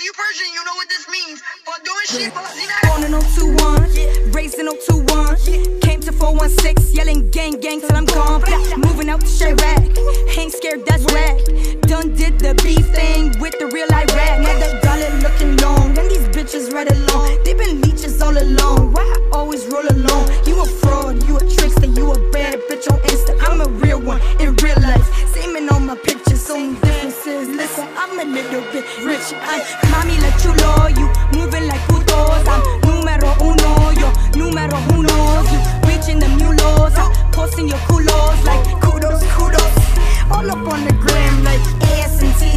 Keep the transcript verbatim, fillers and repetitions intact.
you Persian, you know what this means. But doing shit, born in oh two one, raised in oh two one, came to four one six, yelling gang gang till I'm gone. Moving out to Chirac, ain't scared, that's rap. Done did the beef thing with the real Iraq. Now the gullet looking long, and these bitches right along. They been leeches all along. Why I always roll alone? You a fraud, you a trickster, you a bad bitch on Insta. I'm a real one in real life. Same in all my pictures, only differences. Listen, I'm a little bit rich. I'm mommy let you know you moving like putos. I'm numero uno, yo numero who knows you reaching the new lows. I'm posting your culos like kudos, kudos. All up on the gram like A S and T